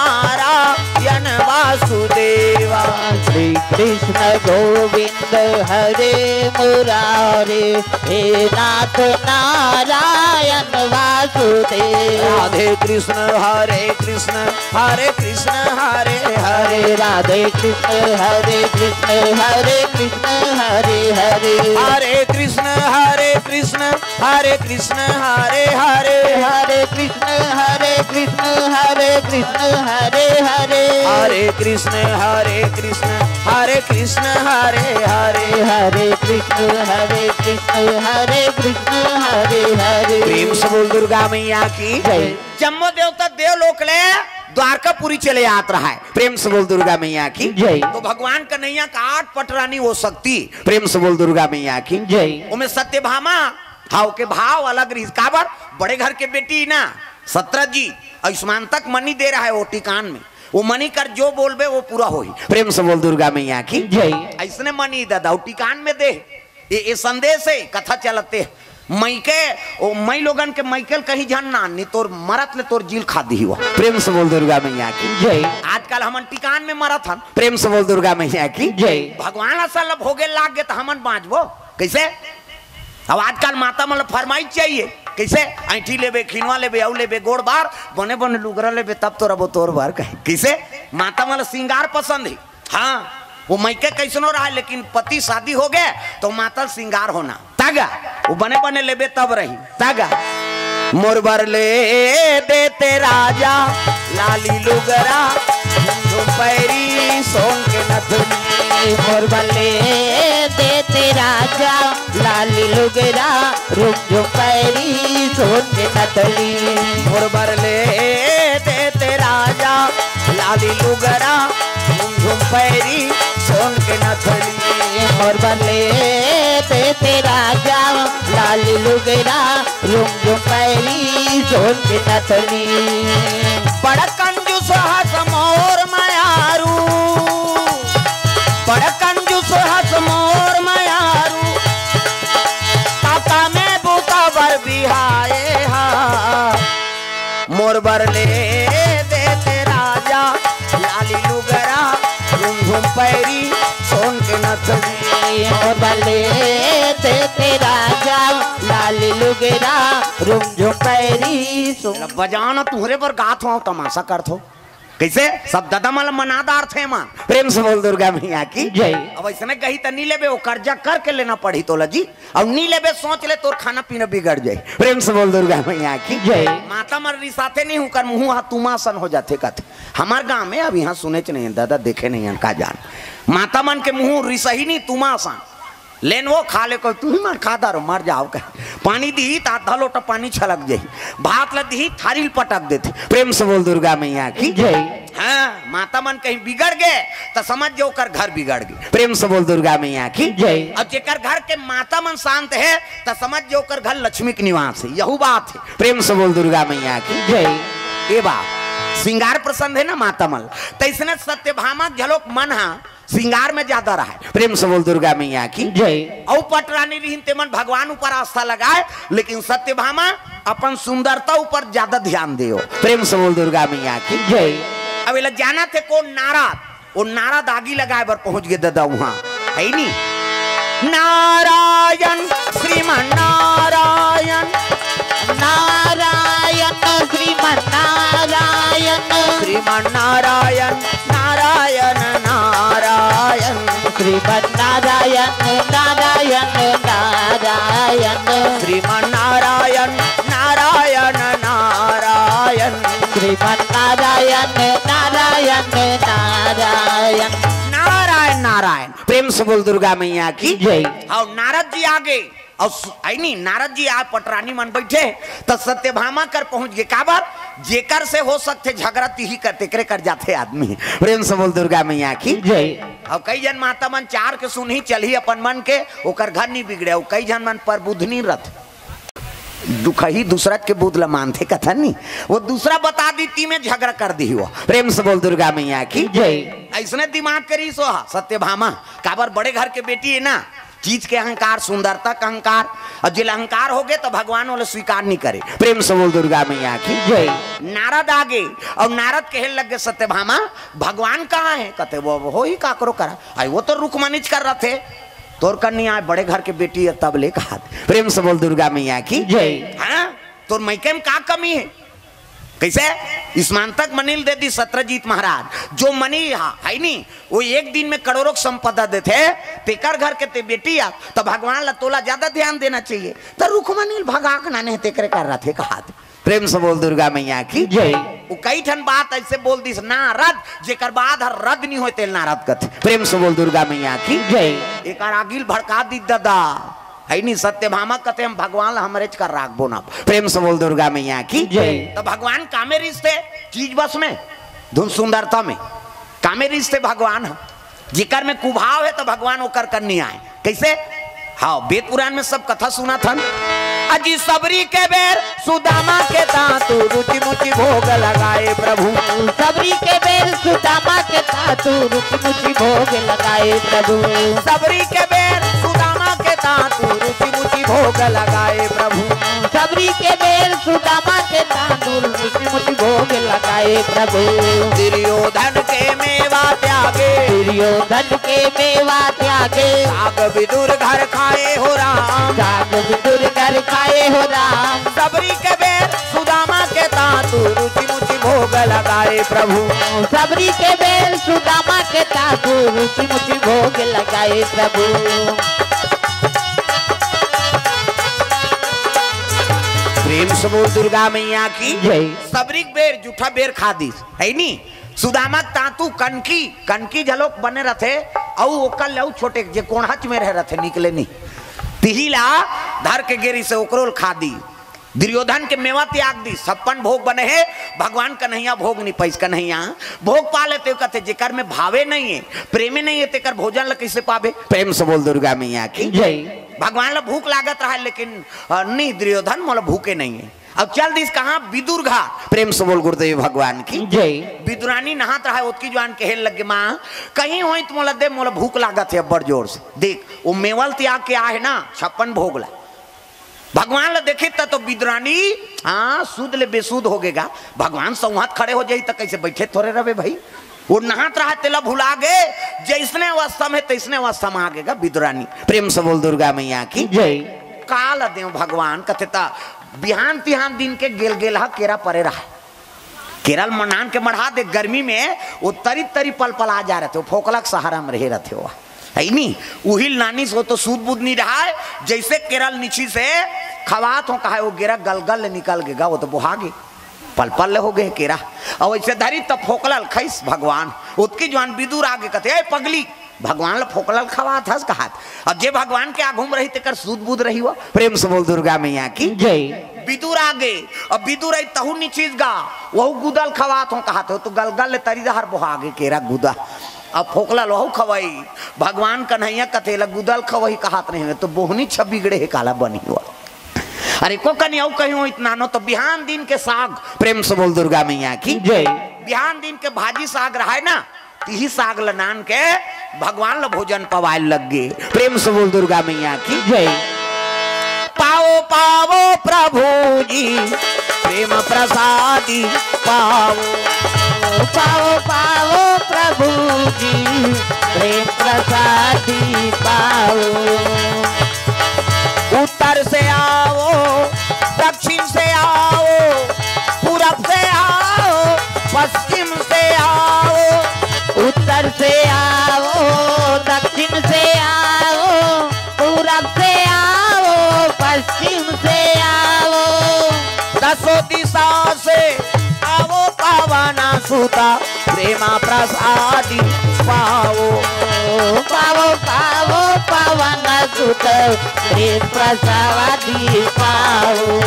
[SPEAKER 1] नारायण वासुदेवा
[SPEAKER 2] श्री कृष्ण गोविंद हरे मुरारी हे नाथ नारायण वासुदेवा
[SPEAKER 1] राधे कृष्ण हरे कृष्ण हरे कृष्ण हरे हरे
[SPEAKER 2] राधे कृष्ण हरे कृष्ण हरे कृष्ण हरे हरे
[SPEAKER 1] हरे कृष्ण हरे कृष्ण हरे कृष्ण हरे हरे
[SPEAKER 2] हरे कृष्ण हरे कृष्ण हरे कृष्ण हरे हरे
[SPEAKER 1] हरे कृष्ण हरे कृष्ण हरे कृष्ण हरे हरे
[SPEAKER 2] हरे कृष्ण हरे कृष्ण हरे कृष्ण हरे हरे
[SPEAKER 1] प्रेम से बोल दुर्गा मैया की
[SPEAKER 2] जय
[SPEAKER 1] जम्मो देवता देवलोक ले द्वारकापुरी चले आत रहा है प्रेम से बोल दुर्गा मैया की
[SPEAKER 2] जय
[SPEAKER 1] तो भगवान कन्हैया का 8 पटरानी हो सकती प्रेम से बोल दुर्गा मैया की
[SPEAKER 2] जय
[SPEAKER 1] उनमें सत्यभामा हाव के भाव अलग रही काबर बड़े घर के बेटी ना 17 जी आयुष्मान तक मनी दे रहा है वो टिकान में वो मनी कर जो बोलबे वो पूरा होई प्रेम से बोल दुर्गा मैया की
[SPEAKER 2] जय
[SPEAKER 1] ऐसने मनी दादा टिकान में दे ये संदेश है कथा चलते मई के ओ मई लोगन के माइकल कहीं जानना नहीं तोर मरत ले तोर जील खा दी हुआ प्रेम से बोल दुर्गा मैया की
[SPEAKER 2] जय
[SPEAKER 1] आजकल हमन टिकान में मरत हन प्रेम से बोल दुर्गा मैया की
[SPEAKER 2] जय
[SPEAKER 1] भगवान असल भोगे लाग गए तो हमन बाँचबो कैसे अब आजकल माता मतलब फरमाइश चाहिए कैसे ऐठी लेबे खिनवा लेबे औ लेबे गोड़ बार बने बने लुगरा लेबे तब तो रबो तोर बार कहे कैसे माता मतलब श्रृंगार पसंद है हाँ वो मैके कैसनो रहा लेकिन पति शादी हो गए तो माता श्रृंगार होना तागा वो बने बने लेबे तब रही तागा मोर बर ले देते राजा लाली लुगरा पैरी सोन के नथुनी
[SPEAKER 2] मोर बल्ले देते राजा लाली लुगरा रुक जो पैरी सोन के नथली
[SPEAKER 1] मोर बरले देते राजा लाली लुगरा झुम पैरी सोन के नथली
[SPEAKER 2] मोर बल्ले देते राजा लाली लुगरा रुक जो पैरी सोन के नथली
[SPEAKER 1] बड़ कंजूस हस मोर मयारू बड़ कंजूस हस मोर मयारू काका में बूता बर बिहाए हा मोर बरले देते राजा लाली लुगरा झुम झुम पैरी सोन के नथली
[SPEAKER 2] मोर बल्ले देते राजा लाली लुगरा रुक जो पैरी सोन
[SPEAKER 1] बजाना तुहरे पर गात हो तमाशा करत हो कैसे सब ददमल मनादार थे मां प्रेम से बोल दुर्गा मैया की
[SPEAKER 2] जय।
[SPEAKER 1] अब ऐसे कही तो नी लेबे वो कर्जा करके लेना पड़ी तो जी अब नी लेबे सोच ले तो खाना पीना बिगड़ जाए प्रेम से बोल दुर्गा मैया की
[SPEAKER 2] जय।
[SPEAKER 1] माता मर्री साथे नहीं हूँ कर मुँह हाथ तुमासन हो जाते कथे हमार गांव में अब यहाँ सुने च नहीं दादा देखे नहीं का जान माता मन के मुँह रिसही नहीं तुमासन लेन वो खा ले को तू ही मार खाता रो मर जाओ कह पानी दी तो आधा लोटा पानी छलक जाही भात ल दी थारी पटक देते प्रेम से बोल दुर्गा मैया की
[SPEAKER 2] जय।
[SPEAKER 1] हाँ माता मन कहीं बिगड़ गए तो समझ जो कर घर बिगड़ गए प्रेम से बोल दुर्गा मैया की
[SPEAKER 2] जय।
[SPEAKER 1] अब जेकर घर के माता मन शांत है तो समझ जो कर घर लक्ष्मी के निवास है यही बात है प्रेम से बोल दुर्गा मैया की
[SPEAKER 2] जय।
[SPEAKER 1] ये बात श्रृंगार प्रसन्न है ना माता मल तो इसने सत्यभामा झलोक मन हा श्रृंगार में ज्यादा रहा है प्रेम से बोल दुर्गा मैया की
[SPEAKER 2] जय।
[SPEAKER 1] औ पटरानी रही तेमन भगवान ऊपर आस्था लगाए लेकिन सत्यभामा अपन सुंदरता ऊपर ज्यादा ध्यान दियो प्रेम से बोल दुर्गा मैया की
[SPEAKER 2] जय।
[SPEAKER 1] अब इला जाना थे कौन नारद वो नारद आगी लगाए बर पहुंच गए दादा वहां है नी नारायण श्रीमान नारायण
[SPEAKER 2] नारायण श्रीमन नारायण
[SPEAKER 1] श्रीमान नारायण नारायण नारायण
[SPEAKER 2] श्रीमन नारायण नारायण नारायण
[SPEAKER 1] श्रीमान नारायण नारायण नारायण
[SPEAKER 2] श्रीमन नारायण नारायण नारायण
[SPEAKER 1] नारायण नारायण प्रेम से बोल दुर्गा मैया की
[SPEAKER 2] जय।
[SPEAKER 1] और नारद जी आगे और आई नहीं नारद जी आप पटरानी मन बैठे तो सत्यभामा कर पहुंच गए का बात जेकर से हो सकते झगड़ा ही करते करे कर जाते आदमी प्रेम से बोल दुर्गा मैया की
[SPEAKER 2] जय।
[SPEAKER 1] और कई जन माता मन चार के सुन ही चल ही अपन मन के ओकर घर नहीं बिगड़े और कई जन मन पर बुध नहीं रथ दुख ही दूसरा के बुध ला मानते कथा नहीं वो दूसरा बता दी ती में झगड़ा कर दी वो प्रेम से बोल दुर्गा मैया की
[SPEAKER 2] जय।
[SPEAKER 1] ऐसने दिमाग करी सो सत्यभामा काबर बड़े घर के बेटी है ना चीज के अहंकार सुंदरता का अहंकार और जिल अहंकार हो गए तो भगवान वाले स्वीकार नहीं करे प्रेम से बोल दुर्गा मैया की
[SPEAKER 2] जय।
[SPEAKER 1] नारद आगे और नारद कहे लग गए सत्यभामा भगवान कहाँ है कहते वो हो ही काकरो करा आई वो तो रुकमनीच कर रहे थे तोर कन्या बड़े घर के बेटी है तब ले कहा प्रेम से बोल दुर्गा मैया की
[SPEAKER 2] जय।
[SPEAKER 1] हाँ तोर मैके में का कमी है कैसे ईस्मान तक मनील दे दी सत्रजीत महाराज जो मनी है नहीं वो एक दिन में करोड़ों संपदा देते तेकर घर के ते बेटी आ तो भगवान ला तोला ज्यादा ध्यान देना चाहिए तो रुकमनील भगाक नाने तेकर कर रहा थे कहा प्रेम से बोल दुर्गा मैया की
[SPEAKER 2] जय।
[SPEAKER 1] वो कई ठन बात ऐसे बोल दी नारद जेकर बाद हर रद नहीं होते नारद कथे प्रेम से बोल दुर्गा मैया की
[SPEAKER 2] जय।
[SPEAKER 1] एक आगिल भड़का दी दादा है नहीं सत्यभामा कहते हम भगवान हमरे कर राखबो ना प्रेम से बोल दुर्गा मैया की
[SPEAKER 2] जय।
[SPEAKER 1] तो भगवान कामे रिश्ते चीज बस में धुन सुंदरता में कामे रिश्ते भगवान जिकर में कुभाव है तो भगवान ओकर करनी आए कैसे हाँ वेद पुराण में सब कथा सुना था अजी सबरी के बेर सुदामा के दांतु रुचि मुचि भोग लगाए प्रभु
[SPEAKER 2] सबरी के बेर सुदामा के तातु रुचि मुचि भोग लगाए प्रभु
[SPEAKER 1] सबरी के बेर सुदामा के दांतु रुचि मुचि भोग लगाए प्रभु
[SPEAKER 2] सबरी के बेर सुदामा के तातु रुचि मुचि भोग लगाए प्रभु
[SPEAKER 1] दुर्योधन के मेवा त्यागे
[SPEAKER 2] दुर्योधन के मेवा त्यागे
[SPEAKER 1] साग विदुर घर खाए हो राम
[SPEAKER 2] साग विदुर घर खाए हो राम
[SPEAKER 1] सबरी के बेर सुदामा के दांतु रुचि मुचि भोग लगाए प्रभु
[SPEAKER 2] सबरी के बेर सुदामा के तातु रुचि मुचि भोग लगाए प्रभु
[SPEAKER 1] प्रेम से बोल दुर्गा मैया की
[SPEAKER 2] जय।
[SPEAKER 1] सबरी बेर जूठा बेर खा दी है नी सुदामा तातु कनकी कनकी झलोक बने रहते औ ओकल लऊ छोटे जे कोणहच में रह रथे निकले नहीं तिहिला धर के गेरी से ओकरोल खा दी। दुर्योधन के मेवा त्याग दी, 56 भोग बने है भगवान कन्हैया भोग नहीं पैस कन्हैया भोग पा लेते कहते जेकर में भावे नहीं है प्रेमे नहीं है तेकर भोजन ल कैसे पावे। प्रेम से बोल दुर्गा मैया की जय। भगवान ला भूख लागत रहा लेकिन नहीं दुर्योधन मोला भूखे नहीं है। अब चल दिस कहाँ विदुर घाट। प्रेम से बोल गुरुदेव भगवान की जय। विदुरानी नहात रहा उसकी जवान कहल लगे माँ कहीं हो तो मोला दे मोला भूख लागत है बड़ जोर से देख वो मेवल त्याग के आ है ना 56 भोग ला भगवान ला देखे तो विदुरानी हाँ सूद ले बेसूद हो गएगा। भगवान संवाद खड़े हो जाई तो कैसे बैठे थोड़े रहे भाई वो नहात रहा तेला भुला गए जैसने अवस्था में तैसने अवस्था में आ गएगा विदुरानी। प्रेम से बोल दुर्गा मैया की जय। काल देव भगवान कथेता बिहान तिहान दिन के गेल गेल केरा परे रहा केरल मनान के मढ़ा दे गर्मी में वो तरी तरी पल पल आ जा रहे थे फोकला के सहारा में रहे रहते हो है नहीं उहिल नानी से तो सूद बुद नहीं रहा है जैसे केरल नीची से खवात हो कहा वो गेरा गलगल निकल गएगा वो तो बुहागे पल पल हो गए केरा और वैसे धरी तब फोकलल खैस भगवान उसकी जवान विदुर आगे कहते पगली भगवान ला फोकलल खवा था कहा अब जे भगवान के आगू में रही तेकर सूद बुद रही हुआ। प्रेम से बोल दुर्गा मैया की जय। विदुर आगे अब विदुर आई तहु नीचीज गा वहु गुदल खवात हो कहा तो गलगल ले तरी दहर बुहागे केरा गुदा अब फोकलल वहु खवाई भगवान कन्हैया कथेला गुदल खवही कहत नहीं तो बोहनी छब बिगड़े है काला बनी हुआ। अरे को कनी औ कहीं इतना नो तो बिहान दिन के साग। प्रेम से बोल दुर्गा मैया की जय। बिहान दिन के भाजी साग रहा है ना तिही साग लनान के भगवान ला भोजन पवाए लग गए। प्रेम से बोल दुर्गा मैया की जय। पाओ पाओ प्रभु जी प्रेम प्रसादी पाओ
[SPEAKER 2] पाओ पाओ प्रभु जी प्रेम प्रसादी पाओ।
[SPEAKER 1] उत्तर से आओ दक्षिण से आओ पूरब से आओ पश्चिम से आओ।
[SPEAKER 2] उत्तर से आओ दक्षिण से आओ पूरब से आओ पश्चिम से आओ।
[SPEAKER 1] दसों दिशा से आओ पावना सुता प्रेमा प्रसादी पाओ
[SPEAKER 2] पाओ पाओ पावन सुत प्रेम प्रसादी पाओ।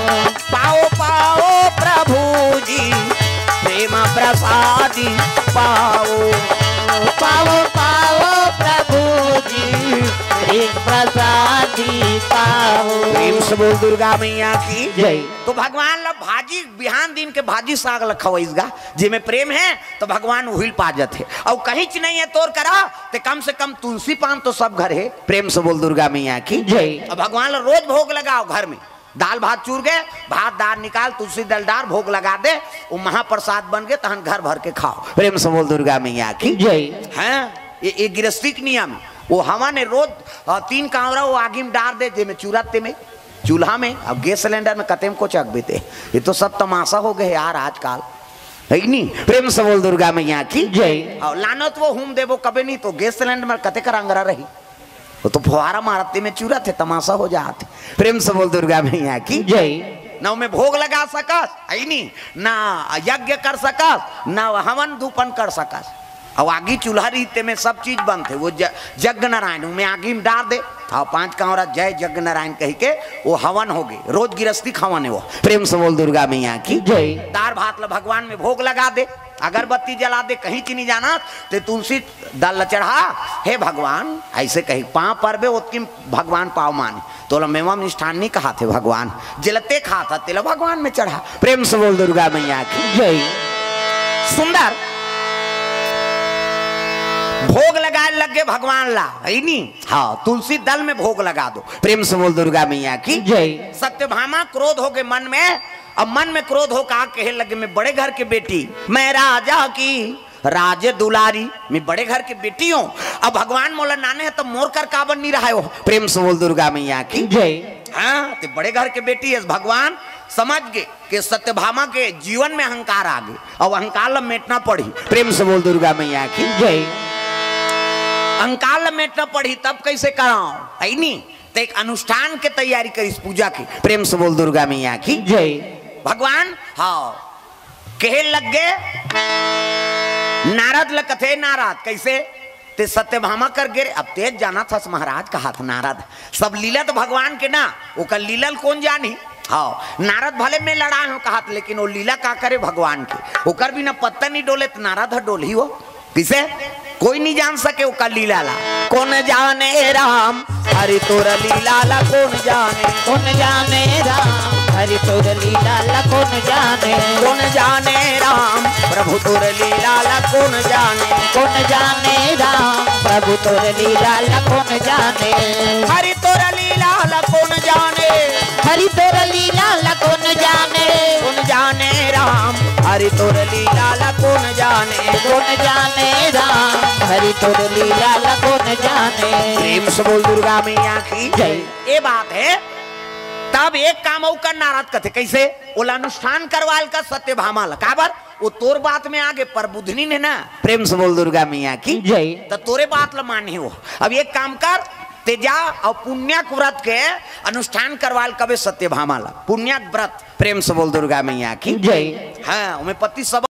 [SPEAKER 1] पाओ पाओ प्रभु जी प्रेम प्रसादी पाओ
[SPEAKER 2] पाओ पाओ प्रभु जी प्रेम प्रसादी पाओ।
[SPEAKER 1] प्रेम से बोल दुर्गा मैया की
[SPEAKER 2] जय।
[SPEAKER 1] तो भगवान ला भाजी बिहान दिन के भाजी साग लखवाईसगा जिसमें प्रेम है तो भगवान उहिल पा जाते और कहीं च नहीं है तोर करा तो कम से कम तुलसी पान तो सब घर है। प्रेम से बोल दुर्गा मैया की जय। और भगवान ला रोज भोग लगाओ घर में दाल भात चूर गए भात दाल निकाल तुलसी दलदार भोग लगा दे वो महाप्रसाद बन गए तहन घर भर के खाओ। प्रेम से बोल दुर्गा मैया की जय। हैं ये गृहस्थी नियम वो हवा ने रोज 3 कांवरा वो आगे में डाल दे जेमे चूराते में चूल्हा में अब गैस सिलेंडर में कतेम को चक बेते ये तो सब तमाशा हो गए यार आजकल है नहीं। प्रेम से बोल दुर्गा मैया की जय। और लानत वो हुम देवो कभी नहीं तो गैस सिलेंडर में कते कर अंगरा रही वो तो फुहारा मारते में चूरा थे तमाशा हो जाते। प्रेम से बोल दुर्गा मैया की जय। न में भोग लगा सकस है नहीं ना यज्ञ कर सकस ना हवन धूपन कर सकस और आगी चूल्हा रीते में सब चीज बंद थे वो यज्ञ नारायण में आगी में डाल दे और 5 कांवरा जय यज्ञ नारायण कह के वो हवन हो गए रोज गिरस्ती हवन है वो। प्रेम से बोल दुर्गा मैया की जय। दार भात ला भगवान में भोग लगा दे अगरबत्ती जला दे कहीं की नहीं जाना ते तुलसी दल चढ़ा हे भगवान ऐसे कही पाँव परबे उतकी भगवान पाव माने तो मेवा निष्ठान नहीं कहा थे भगवान जलते खा था तेला भगवान में चढ़ा। प्रेम से बोल दुर्गा मैया की जय। सुंदर भोग लगाए लगे भगवान ला है नहीं हाँ तुलसी दल में भोग लगा दो। प्रेम से बोल दुर्गा मैया की जय। सत्यभामा क्रोध हो गए मन में अब मन में क्रोध हो कहा कहे लगे मैं बड़े घर के बेटी मैं राजा की राज दुलारी मैं बड़े घर की बेटी हूँ अब भगवान मोला नाने है तो मोर कर काबन नहीं रहा हो। प्रेम से बोल दुर्गा मैया की जय। हाँ तो बड़े घर के बेटी है भगवान समझ गए कि सत्यभामा के जीवन में अहंकार आ गए और अहंकार ला मेटना पड़ी। प्रेम से बोल दुर्गा मैया की जय। अहंकार मेटना पड़ी तब कैसे कराओ है नहीं तो एक अनुष्ठान के तैयारी करी इस पूजा की। प्रेम से बोल दुर्गा मैया की जय। भगवान हाँ कहे लग गए नारद लकथे नारद कैसे ते सत्यभामा कर गिरे। अब तेज जाना था महाराज का हाथ नारद सब लीला तो भगवान के ना ओकर लीलल कौन जानी। हाँ नारद भले में लड़ा हो कहा लेकिन वो लीला का करे भगवान के ओकर भी ना पत्ता नहीं डोले तो नारद डोली हो किसे कोई नहीं जान सके ओका लीला ला। कौन जाने राम हरि तोर लीला ला कौन जाने
[SPEAKER 2] राम हरि तोर लीला ला कौन
[SPEAKER 1] जाने राम प्रभु तोर लीला ला कौन
[SPEAKER 2] जाने राम प्रभु तोर लीला ला कौन जाने
[SPEAKER 1] हरि तोर लीला ला कौन जाने
[SPEAKER 2] हरि तोर लीला ला कौन
[SPEAKER 1] जाने राम हरि तोर लीला ला कौन
[SPEAKER 2] जाने राम हरि तोर लीला ला कौन जाने।
[SPEAKER 1] प्रेम से बोल दुर्गा मैया की
[SPEAKER 2] जय।
[SPEAKER 1] ये बात है तब एक काम औ कर नाराज कथे कैसे ओला अनुष्ठान करवाल का सत्यभामा ला काबर वो तोर बात में आगे पर बुधनी ने ना। प्रेम से बोल दुर्गा मैया की
[SPEAKER 2] जय।
[SPEAKER 1] तो तोरे बात ला मानी हो। अब एक काम कर ते जा और पुण्यक व्रत के अनुष्ठान करवाल कबे सत्यभामा ला पुण्यक व्रत। प्रेम से बोल दुर्गा मैया की
[SPEAKER 2] जय।
[SPEAKER 1] हाँ उमें पति सब